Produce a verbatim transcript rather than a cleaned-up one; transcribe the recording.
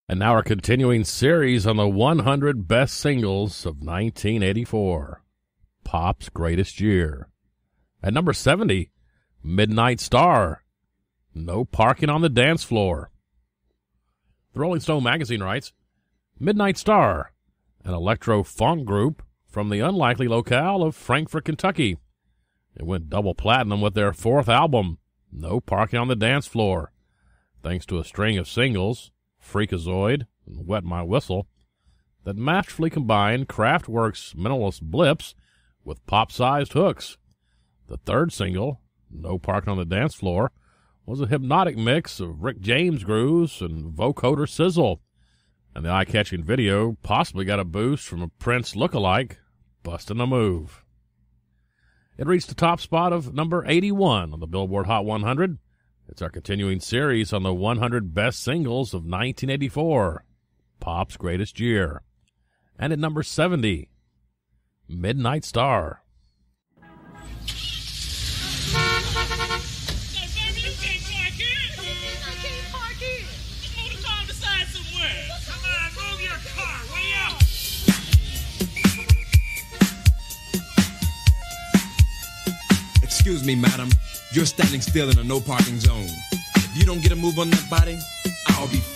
And now our continuing series on the one hundred best singles of nineteen eighty-four. Pop's Greatest Year. At number seventy, Midnight Star, No Parking on the Dance Floor. The Rolling Stone magazine writes, Midnight Star, an electro-funk group from the unlikely locale of Frankfort, Kentucky. It went double platinum with their fourth album, No Parking on the Dance Floor, thanks to a string of singles, Freakazoid and Wet My Whistle, that masterfully combined Kraftwerk's minimalist blips with pop-sized hooks. The third single, No Parking on the Dance Floor, was a hypnotic mix of Rick James grooves and vocoder sizzle, and the eye-catching video possibly got a boost from a Prince look-alike busting a move. It reached the top spot of number eighty-one on the Billboard Hot one hundred. It's our continuing series on the one hundred best singles of nineteen eighty-four, Pop's Greatest Year. And at number seventy, Midnight Star. Hey, baby, you can't park here. I can't park here. Just move the car on the side somewhere. Come on, move your car. Way out. Excuse me, madam. You're standing still in a no parking zone. If you don't get a move on that body, I'll be